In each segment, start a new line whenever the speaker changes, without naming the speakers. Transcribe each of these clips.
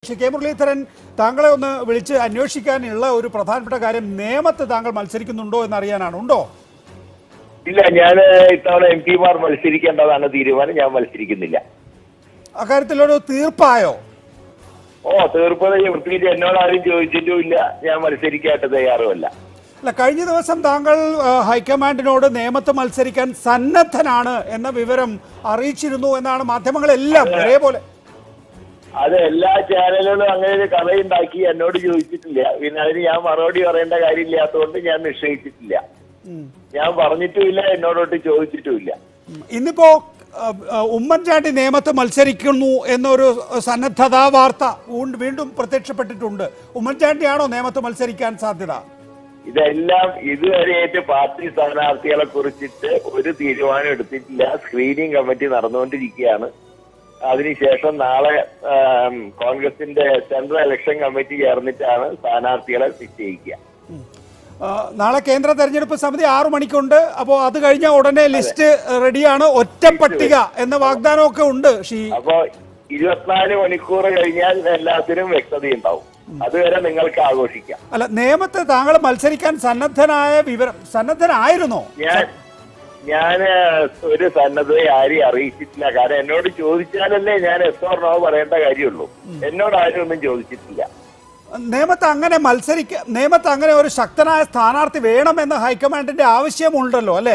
Shri K Muraleedharan താങ്കളെ ഒന്ന് വിളിച്ച് അന്വേഷിക്കാനുള്ള ഒരു പ്രധാനപ്പെട്ട കാര്യം നേമത്ത് താങ്കൾ മത്സരിക്കുന്നുണ്ടോ എന്നറിയാനാണ്. ഉണ്ടോ?
ഇല്ല, ഞാൻ ഇത്തവണ MP മാർ മത്സരിക്കേണ്ടതാണ് തീരുമാനം. ഞാൻ മത്സരിക്കുന്നില്ല.
അക്കാര്യത്തിലൊരു തീർപ്പായോ?
തീർപ്പ് പ്രത്യേകിച്ച് എന്നോട് ആരും ചോദിച്ചിട്ടുമില്ല. ഞാൻ മത്സരിക്കാനായിട്ട് തയ്യാറുമല്ല.
അല്ല, കഴിഞ്ഞ ദിവസം താങ്കൾ ഹൈക്കമാൻഡിനോട് നേമത്ത് മത്സരിക്കാൻ സന്നദ്ധനാണ് എന്ന വിവരം അറിയിച്ചിരുന്നു എന്നാണ് മാധ്യമങ്ങളെല്ലാം ഒരേപോലെ.
അത് എല്ലാ ചാനലുകളും അങ്ങനെ ഒരു കഥയുണ്ടാക്കി എന്നോട് ചോദിച്ചിട്ടില്ല. പിന്നെ അതിന് ഞാൻ മറുപടി പറയേണ്ട കാര്യമില്ലാത്തതുകൊണ്ട് ഞാൻ നിശ്ചയിച്ചിട്ടില്ല. ഞാൻ പറഞ്ഞിട്ടുമില്ല, എന്നോടൊട്ട് ചോദിച്ചിട്ടുമില്ല.
ഇന്നിപ്പോ ഉമ്മൻചാണ്ടി നേമത്ത് മത്സരിക്കുന്നു എന്നൊരു സന്നദ്ധതാ വാർത്ത വീണ്ടും പ്രത്യക്ഷപ്പെട്ടിട്ടുണ്ട്. ഉമ്മൻചാണ്ടിയാണോ നേമത്ത് മത്സരിക്കാൻ സാധ്യത?
ഇതെല്ലാം ഇതുവരെയായിട്ട് പാർട്ടി സ്ഥാനാർത്ഥികളെ കുറിച്ചിട്ട് ഒരു തീരുമാനം എടുത്തിട്ടില്ല. സ്ക്രീനിങ് കമ്മിറ്റി നടന്നുകൊണ്ടിരിക്കുകയാണ്. അതിനുശേഷം നാളെ കോൺഗ്രസിന്റെ സെൻട്രൽ ഇലക്ഷൻ കമ്മിറ്റി ചേർന്നിട്ടാണ് സ്ഥാനാർത്ഥികളെ നിശ്ചയിക്കുക.
നാളെ കേന്ദ്ര തെരഞ്ഞെടുപ്പ് സമിതി 6 മണിക്കുണ്ട്. അപ്പോൾ അത് കഴിഞ്ഞ ഉടനെ ലിസ്റ്റ് റെഡിയാണ്. ഒറ്റ പട്ടിക എന്ന വാഗ്ദാനമൊക്കെ ഉണ്ട്.
അപ്പോ 24 മണിക്കൂർ കഴിഞ്ഞാൽ എല്ലാത്തിനും വ്യക്തതയുണ്ടാവും. അതുവരെ നിങ്ങൾക്ക് ആഘോഷിക്കാം.
അല്ല, നേമത്ത് താങ്കൾ മത്സരിക്കാൻ സന്നദ്ധനായിരുന്നോ?
ഞാൻ ഒരു സന്നദ്ധത ആരെയും അറിയിച്ചിട്ടില്ല. കാരണം എന്നോട് ചോദിച്ചാലല്ലേ ഞാൻ എസ് ഓർ നോ പറയേണ്ട കാര്യമുള്ളൂ. എന്നോട് ആരും ഒന്നും ചോദിച്ചിട്ടില്ല.
നേമത്ത് അങ്ങനെ ഒരു ശക്തനായ സ്ഥാനാർത്ഥി വേണമെന്ന് ഹൈക്കമാൻഡിന്റെ ആവശ്യമുണ്ടല്ലോ അല്ലേ?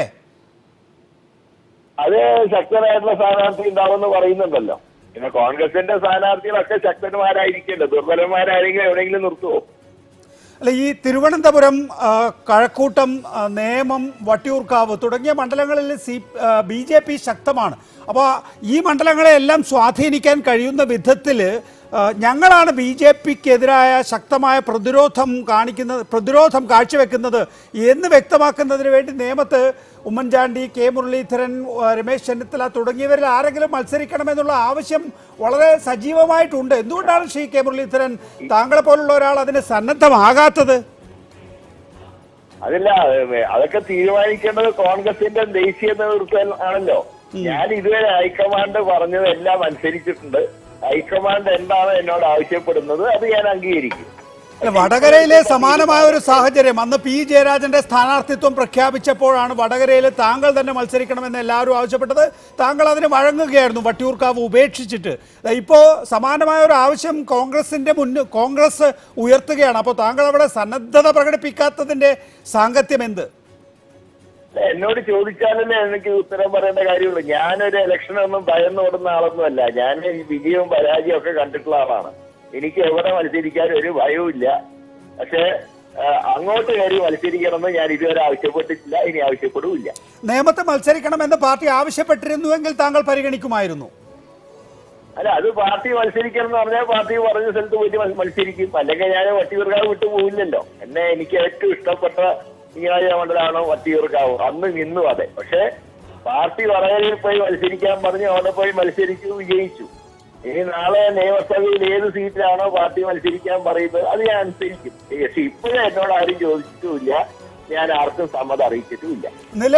അത് ശക്തനായിട്ടുള്ള സ്ഥാനാർത്ഥി ഉണ്ടാവുമെന്ന് പറയുന്നുണ്ടല്ലോ. പിന്നെ കോൺഗ്രസിന്റെ സ്ഥാനാർത്ഥികളൊക്കെ ശക്തന്മാരായിരിക്കല്ലോ. ദുർബലന്മാരാരെങ്കിലും എവിടെയെങ്കിലും നിർത്തുവോ?
അല്ല, ഈ തിരുവനന്തപുരം, കഴക്കൂട്ടം, നേമം, വട്ടിയൂർക്കാവ് തുടങ്ങിയ മണ്ഡലങ്ങളിൽ BJP ശക്തമാണ്. അപ്പോൾ ഈ മണ്ഡലങ്ങളെല്ലാം സ്വാധീനിക്കാൻ കഴിയുന്ന വിധത്തിൽ ഞങ്ങളാണ് BJPക്കെതിരായ ശക്തമായ പ്രതിരോധം കാഴ്ചവെക്കുന്നത് എന്ന് വ്യക്തമാക്കുന്നതിന് വേണ്ടി നേമത്ത് ഉമ്മൻചാണ്ടി, കെ മുരളീധരൻ, രമേശ് ചെന്നിത്തല തുടങ്ങിയവരിൽ ആരെങ്കിലും മത്സരിക്കണമെന്നുള്ള ആവശ്യം വളരെ സജീവമായിട്ടുണ്ട്. എന്തുകൊണ്ടാണ് ശ്രീ കെ മുരളീധരൻ താങ്കളെ പോലുള്ള ഒരാൾ അതിന് സന്നദ്ധമാകാത്തത്?
അതല്ല, അതൊക്കെ തീരുമാനിക്കേണ്ടത് കോൺഗ്രസിന്റെ ദേശീയ നേതൃത്വം ആണല്ലോ. ഞാൻ ഇതുവരെ ഹൈക്കമാൻഡ് പറഞ്ഞതെല്ലാം അനുസരിച്ചിട്ടുണ്ട്. ഹൈക്കമാൻഡ് എന്താണ് എന്നോട് ആവശ്യപ്പെടുന്നത് അത് ഞാൻ അംഗീകരിക്കും.
വടകരയിലെ സമാനമായ ഒരു സാഹചര്യം അന്ന് P. ജയരാജന്റെ സ്ഥാനാർത്ഥിത്വം പ്രഖ്യാപിച്ചപ്പോഴാണ് വടകരയിൽ താങ്കൾ തന്നെ മത്സരിക്കണമെന്ന് എല്ലാവരും ആവശ്യപ്പെട്ടത്. താങ്കൾ അതിന് വഴങ്ങുകയായിരുന്നു, വട്ടിയൂർക്കാവ് ഉപേക്ഷിച്ചിട്ട്. ഇപ്പോൾ സമാനമായ ഒരു ആവശ്യം കോൺഗ്രസ് ഉയർത്തുകയാണ്. അപ്പോൾ താങ്കൾ അവിടെ സന്നദ്ധത പ്രകടിപ്പിക്കാത്തതിന്റെ സാങ്കത്യം എന്ത്?
എന്നോട് ചോദിച്ചാലല്ലേ എനിക്ക് ഉത്തരം പറയേണ്ട കാര്യമുള്ളൂ. ഞാനൊരു ഇലക്ഷനൊന്നും ഭയന്നോടുന്ന ആളൊന്നുമല്ല. ഞാൻ വിജയവും പരാജയവും ഒക്കെ കണ്ടിട്ടുള്ള ആളാണ്. എനിക്ക് എവിടെ മത്സരിക്കാൻ ഒരു ഭയവും ഇല്ല. പക്ഷെ അങ്ങോട്ട് കയറി മത്സരിക്കണമെന്ന് ഞാൻ ഇതുവരെ ആവശ്യപ്പെട്ടിട്ടില്ല, ഇനി ആവശ്യപ്പെടുകയില്ല.
നേമത്ത് മത്സരിക്കണമെന്ന് പാർട്ടി ആവശ്യപ്പെട്ടിരുന്നുവെങ്കിൽ താങ്കൾ പരിഗണിക്കുമായിരുന്നു?
അല്ല, അത് പാർട്ടി മത്സരിക്കണം എന്ന് പറഞ്ഞാൽ പാർട്ടി പറഞ്ഞ സ്ഥലത്ത് പോയിട്ട് മത്സരിക്കും. അല്ലെങ്കിൽ ഞാൻ വട്ടിയൂർക്കാവ് വിട്ടു പോവില്ലല്ലോ. എനിക്ക് ഏറ്റവും ഇഷ്ടപ്പെട്ട മണ്ഡലമാണോ വട്ടിയൂർക്കാവ്. അന്ന് നിന്നു അതെ. പക്ഷെ പാർട്ടി വടകരയിൽ പോയി മത്സരിക്കാൻ പറഞ്ഞു. അവിടെ പോയി മത്സരിച്ചു, വിജയിച്ചു. ഇനി നാളെ നിയമസഭയിൽ ഏത് സീറ്റിലാണോ പാർട്ടി മത്സരിക്കാൻ പറയുന്നത് അത് ഞാൻ അനുസരിക്കും. പക്ഷെ ഇപ്പോഴും എന്നോട് ആരും ചോദിച്ചിട്ടുമില്ല, ഞാൻ ആർക്കും സമ്മതം അറിയിച്ചിട്ടുമില്ല.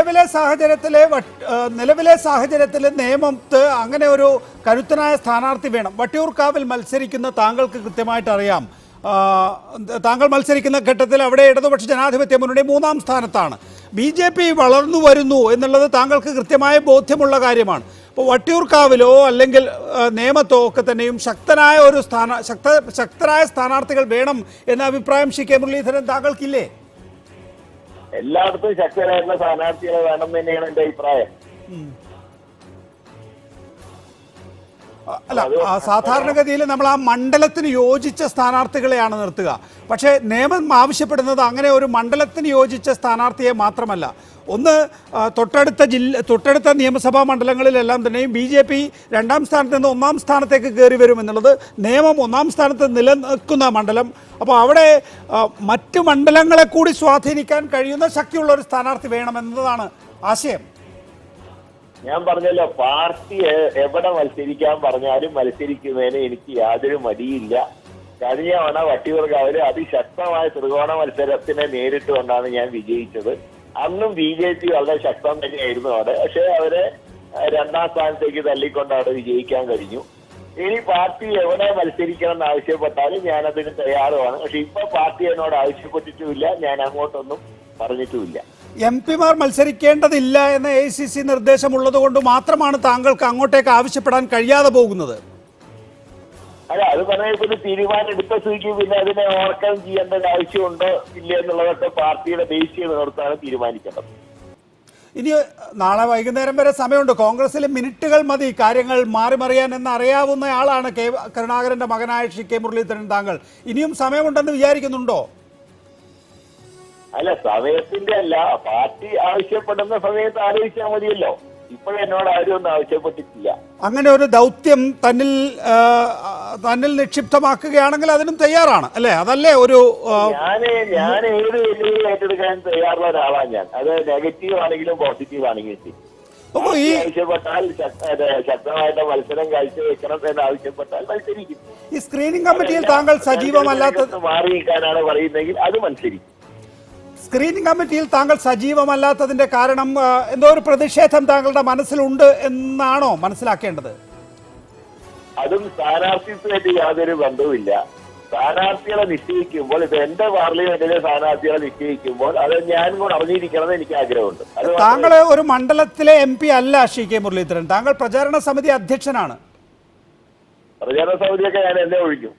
നിലവിലെ സാഹചര്യത്തിൽ നേമത്ത് അങ്ങനെ ഒരു കരുത്തനായ സ്ഥാനാർത്ഥി വേണം. വട്ടിയൂർക്കാവിൽ മത്സരിക്കുന്ന താങ്കൾക്ക് കൃത്യമായിട്ട് അറിയാം. താങ്കൾ മത്സരിക്കുന്ന ഘട്ടത്തിൽ അവിടെ ഇടതുപക്ഷ ജനാധിപത്യ മുന്നണി 3ാം സ്ഥാനത്താണ്. BJP വളർന്നു വരുന്നു എന്നുള്ളത് താങ്കൾക്ക് കൃത്യമായ ബോധ്യമുള്ള കാര്യമാണ്. അപ്പോൾ വട്ടിയൂർക്കാവിലോ അല്ലെങ്കിൽ നേമത്തോ ഒക്കെ തന്നെയും ശക്തരായ സ്ഥാനാർത്ഥികൾ വേണം എന്ന അഭിപ്രായം ശ്രീ കെ മുരളീധരൻ താങ്കൾക്കില്ലേ?
എല്ലായിടത്തും ശക്തരായിട്ടുള്ള സ്ഥാനാർത്ഥികളെ വേണം തന്നെയാണ് എന്റെ അഭിപ്രായം.
അല്ല, സാധാരണഗതിയിൽ നമ്മൾ ആ മണ്ഡലത്തിന് യോജിച്ച സ്ഥാനാർത്ഥികളെയാണ് നിർത്തുക. പക്ഷേ നിയമം ആവശ്യപ്പെടുന്നത് അങ്ങനെ ഒരു മണ്ഡലത്തിന് യോജിച്ച സ്ഥാനാർത്ഥിയെ മാത്രമല്ല. ഒന്ന്, തൊട്ടടുത്ത നിയമസഭാ മണ്ഡലങ്ങളിലെല്ലാം തന്നെയും BJP 2ാം സ്ഥാനത്ത് നിന്ന് 1ാം സ്ഥാനത്തേക്ക് കയറി വരുമെന്നുള്ളത്. നിയമം 1ാം സ്ഥാനത്ത് നിലനിൽക്കുന്ന മണ്ഡലം. അപ്പോൾ അവിടെ മറ്റു മണ്ഡലങ്ങളെ കൂടി സ്വാധീനിക്കാൻ കഴിയുന്ന ശക്തിയുള്ള ഒരു സ്ഥാനാർത്ഥി വേണമെന്നതാണ് ആശയം.
ഞാൻ പറഞ്ഞല്ലോ, പാർട്ടി എവിടെ മത്സരിക്കാൻ പറഞ്ഞാലും മത്സരിക്കുന്നതിന് എനിക്ക് യാതൊരു മടിയില്ല. കഴിഞ്ഞ തവണ വട്ടിയൂർക്കാവില് അതിശക്തമായ ത്രികോണ മത്സരത്തിനെ നേരിട്ടുകൊണ്ടാണ് ഞാൻ വിജയിച്ചത്. അന്നും BJP വളരെ ശക്തം തന്നെയായിരുന്നു അവിടെ. പക്ഷെ അവരെ 2ാം സ്ഥാനത്തേക്ക് തള്ളിക്കൊണ്ട് അവിടെ വിജയിക്കാൻ കഴിഞ്ഞു. ഇനി പാർട്ടി എവിടെ മത്സരിക്കണം എന്ന് ആവശ്യപ്പെട്ടാലും ഞാൻ അതിന് തയ്യാറുമാണ്. പക്ഷെ ഇപ്പൊ പാർട്ടി എന്നോട് ആവശ്യപ്പെട്ടിട്ടുമില്ല, ഞാൻ അങ്ങോട്ടൊന്നും പറഞ്ഞിട്ടുമില്ല.
MP-മാർ മത്സരിക്കേണ്ടതില്ല എന്ന AICC നിർദ്ദേശമുള്ളത് കൊണ്ട് മാത്രമാണ് താങ്കൾക്ക് അങ്ങോട്ടേക്ക് ആവശ്യപ്പെടാൻ കഴിയാതെ പോകുന്നത്.
അല്ല, അത് പറഞ്ഞപ്പോൾ തീരുമാനം എടുത്ത സ്ഥിതിക്ക് പിന്നെ അതിനെ ഓവർകം ചെയ്യേണ്ട ആവശ്യമുണ്ടോ ഇല്ല എന്നുള്ളതൊക്കെ പാർട്ടിയുടെ ദേശീയ നേതൃത്വമാണ് തീരുമാനിക്കേണ്ടത്.
ഇനി നാളെ വൈകുന്നേരം വരെ സമയമുണ്ട്. കോൺഗ്രസിൽ മിനിറ്റുകൾ മതി കാര്യങ്ങൾ മാറിമറിയാൻ എന്ന് അറിയാവുന്ന ആളാണ് കരുണാകരന്റെ മകനായ K മുരളീധരൻ. താങ്കൾ ഇനിയും സമയമുണ്ടെന്ന് വിചാരിക്കുന്നുണ്ടോ?
അല്ല, സമയത്തിന്റെ അല്ല, പാർട്ടി ആവശ്യപ്പെടുന്ന സമയത്ത് ആലോചിച്ചാൽ മതിയല്ലോ. ഇപ്പോഴെന്നോട് ആരും ഒന്നും ആവശ്യപ്പെട്ടിട്ടില്ല.
അങ്ങനെ ഒരു ദൗത്യം തന്നിൽ നിക്ഷിപ്തമാക്കുകയാണെങ്കിൽ അതിനും തയ്യാറാണ് അല്ലേ? അതല്ലേ ഒരു
ഞാൻ ഏത് വെല്ലുവിളി ഏറ്റെടുക്കാൻ തയ്യാറുള്ള ഒരാളാണ് ഞാൻ. അത് നെഗറ്റീവ് ആണെങ്കിലും പോസിറ്റീവ് ആണെങ്കിലും ആവശ്യപ്പെട്ടാൽ ശക്തമായിട്ട് മത്സരം കാഴ്ചവെക്കണം എന്ന് ആവശ്യപ്പെട്ടാൽ മത്സരിക്കും.
ഈ സ്ക്രീനിംഗ് കമ്മിറ്റിയിൽ താങ്കൾ സജീവമല്ലാത്ത
മാറി നിൽക്കാനാണ് പറയുന്നതെങ്കിൽ അത് മത്സരിക്കും.
സ്ക്രീനിംഗ് കമ്മിറ്റിയിൽ താങ്കൾ സജീവമല്ലാത്തതിന്റെ കാരണം എന്തോ ഒരു പ്രതിഷേധം താങ്കളുടെ മനസ്സിലുണ്ട് എന്നാണോ മനസ്സിലാക്കേണ്ടത്?
അതും സ്ഥാനാർത്ഥിത്വമായിട്ട് യാതൊരു ബന്ധവുമില്ല. സ്ഥാനാർത്ഥികളെ നിശ്ചയിക്കുമ്പോൾ, ഇത് എന്റെ പാർലമെന്റിലെ സ്ഥാനാർത്ഥികളെ നിശ്ചയിക്കുമ്പോൾ അത് ഞാൻ കൂടെ അറിഞ്ഞിരിക്കണമെന്ന് എനിക്ക് ആഗ്രഹമുണ്ട്.
താങ്കൾ ഒരു മണ്ഡലത്തിലെ MP അല്ല K മുരളീധരൻ, താങ്കൾ പ്രചാരണ സമിതി അധ്യക്ഷനാണ്.
പ്രചാരണ സമിതിയൊക്കെ ഞാൻ എന്നെ ഒഴിക്കും.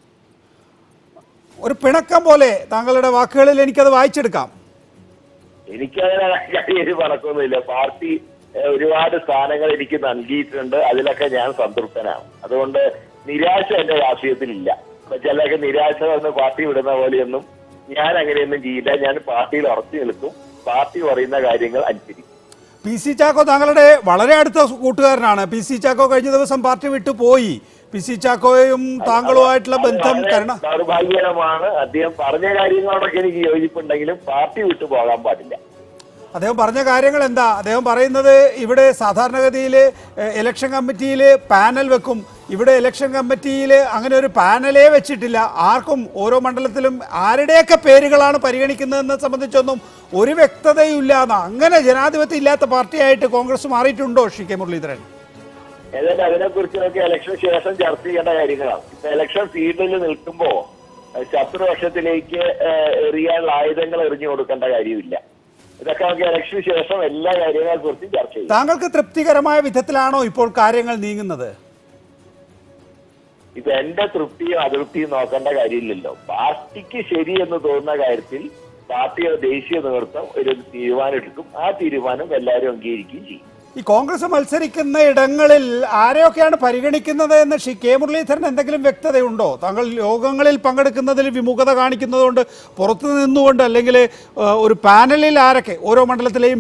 ഒരു പിണക്കം പോലെ താങ്കളുടെ വാക്കുകളിൽ എനിക്കത് വായിച്ചെടുക്കാം.
എനിക്കതിന് പണക്കൊന്നുമില്ല. പാർട്ടി ഒരുപാട് സ്ഥാനങ്ങൾ എനിക്ക് നൽകിയിട്ടുണ്ട്, അതിലൊക്കെ ഞാൻ സംതൃപ്തനാണ്. അതുകൊണ്ട് നിരാശ എന്റെ രാഷ്ട്രീയത്തിലില്ല. ചിലൊക്കെ നിരാശ വന്ന് പാർട്ടി വിടുന്ന പോലെയൊന്നും ഞാൻ അങ്ങനെയൊന്നും ചെയ്യില്ല. ഞാൻ പാർട്ടിയിൽ ഉറച്ചു നിൽക്കും, പാർട്ടി പറയുന്ന കാര്യങ്ങൾ അനുസരിക്കും.
PC ചാക്കോ താങ്കളുടെ വളരെ അടുത്ത കൂട്ടുകാരനാണ്. PC ചാക്കോ കഴിഞ്ഞ ദിവസം പാർട്ടി വിട്ടു പോയി. PC ചാക്കോയും താങ്കളുമായിട്ടുള്ള ബന്ധം
ദൗർഭാഗ്യകരമാണ്. അദ്ദേഹം പറഞ്ഞ കാര്യങ്ങളോടൊക്കെ എനിക്ക് യോജിപ്പുണ്ടെങ്കിലും പാർട്ടി വിട്ടു പോകാൻ പാടില്ല.
അദ്ദേഹം പറഞ്ഞ കാര്യങ്ങൾ എന്താ? അദ്ദേഹം പറയുന്നത് ഇവിടെ സാധാരണഗതിയിൽ ഇലക്ഷൻ കമ്മിറ്റിയിൽ പാനൽ വെക്കും. ഇവിടെ ഇലക്ഷൻ കമ്മിറ്റിയിൽ അങ്ങനെ ഒരു പാനലേ വെച്ചിട്ടില്ല. ആർക്കും ഓരോ മണ്ഡലത്തിലും ആരുടെയൊക്കെ പേരുകളാണ് പരിഗണിക്കുന്നതെന്ന് സംബന്ധിച്ചൊന്നും ഒരു വ്യക്തതയും ഇല്ലാന്ന്. അങ്ങനെ ജനാധിപത്യം ഇല്ലാത്ത പാർട്ടിയായിട്ട് കോൺഗ്രസ് മാറിയിട്ടുണ്ടോ K മുരളീധരൻ?
ഏതായാലും അതിനെക്കുറിച്ചൊക്കെ ഇലക്ഷൻ ശേഷം ചർച്ച ചെയ്യേണ്ട കാര്യങ്ങളാണ്. ഇപ്പൊ ഇലക്ഷൻ ഫീൽഡിൽ നിൽക്കുമ്പോ ശത്രുപക്ഷത്തിലേക്ക് എറിയാനുള്ള ആയുധങ്ങൾ എറിഞ്ഞു കൊടുക്കേണ്ട കാര്യമില്ല. ഇതൊക്കെ നമുക്ക് ഇലക്ഷന് ശേഷം എല്ലാ കാര്യങ്ങളെ കുറിച്ചും ചർച്ച ചെയ്യും.
താങ്കൾക്ക് തൃപ്തികരമായ വിധത്തിലാണോ ഇപ്പോൾ കാര്യങ്ങൾ നീങ്ങുന്നത്?
ഇപ്പൊ എന്റെ തൃപ്തിയും അതൃപ്തിയും നോക്കേണ്ട കാര്യമില്ലല്ലോ. പാർട്ടിക്ക് ശരിയെന്ന് തോന്നുന്ന കാര്യത്തിൽ പാർട്ടിയുടെ ദേശീയ നേതൃത്വം ഒരു തീരുമാനം എടുക്കും. ആ തീരുമാനം എല്ലാവരും അംഗീകരിക്കുകയും ചെയ്യും.
ഈ കോൺഗ്രസ് മത്സരിക്കുന്ന ഇടങ്ങളിൽ ആരെയൊക്കെയാണ് പരിഗണിക്കുന്നത് എന്ന് K മുരളീധരൻ എന്തെങ്കിലും വ്യക്തതയുണ്ടോ? താങ്കൾ യോഗങ്ങളിൽ പങ്കെടുക്കുന്നതിൽ വിമുഖത കാണിക്കുന്നതുകൊണ്ട് പുറത്തു നിന്നുകൊണ്ട്, അല്ലെങ്കിൽ ഒരു പാനലിൽ ആരൊക്കെ ഓരോ മണ്ഡലത്തിലെയും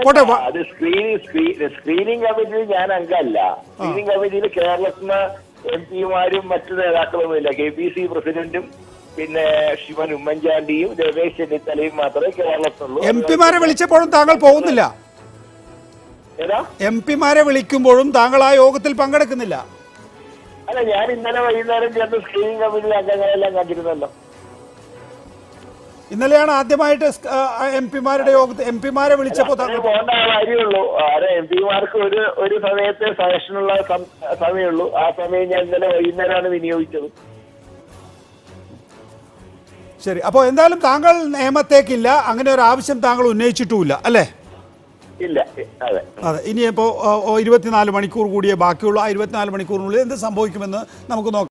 സ്ക്രീനിംഗ് കമ്മിറ്റിയിൽ ഞാൻ അംഗമല്ല. സ്ക്രീനിംഗ് കമ്മിറ്റിയിൽ കേരളത്തിലെ MP-മാരും മറ്റു നേതാക്കളുമില്ല. KPC പ്രസിഡന്റും പിന്നെ ശിവൻ ഉമ്മൻചാണ്ടിയും രമേശ് ചെന്നിത്തലയും മാത്രമേ കേരളത്തിലുള്ളൂ.
MP-മാരെ വിളിച്ചപ്പോഴും താങ്കൾ പോകുന്നില്ല. MP-മാരെ വിളിക്കുമ്പോഴും താങ്കൾ ആ യോഗത്തിൽ പങ്കെടുക്കുന്നില്ല.
അല്ല, ഞാൻ ഇന്നലെ വൈകുന്നേരം ചേർന്ന് സ്ക്രീനിംഗ് കമ്മിറ്റി അംഗങ്ങളെല്ലാം കണ്ടിരുന്നല്ലോ.
ഇന്നലെയാണ് ആദ്യമായിട്ട് MP-മാരുടെ യോഗത്തിൽ MP-മാരെ വിളിച്ചപ്പോൾ
പോകേണ്ട കാര്യമുള്ളൂ. MP-മാർക്ക് ഒരു സമയത്തെ സജഷനുള്ള സമയമുള്ളൂ. ആ സമയം ഞാൻ ഇന്നലെ വൈകുന്നേരമാണ് വിനിയോഗിച്ചത്.
ശരി, അപ്പോൾ എന്തായാലും താങ്കൾ നിയമത്തേക്കില്ല, അങ്ങനെ ഒരു ആവശ്യം താങ്കൾ ഉന്നയിച്ചിട്ടുമില്ല അല്ലേ?
ഇല്ല. അതെ.
ഇനിയിപ്പോൾ 24 മണിക്കൂർ കൂടിയേ ബാക്കിയുള്ളൂ. ആ 24 മണിക്കൂറിനുള്ളിൽ എന്ത് സംഭവിക്കുമെന്ന് നമുക്ക് നോക്കാം.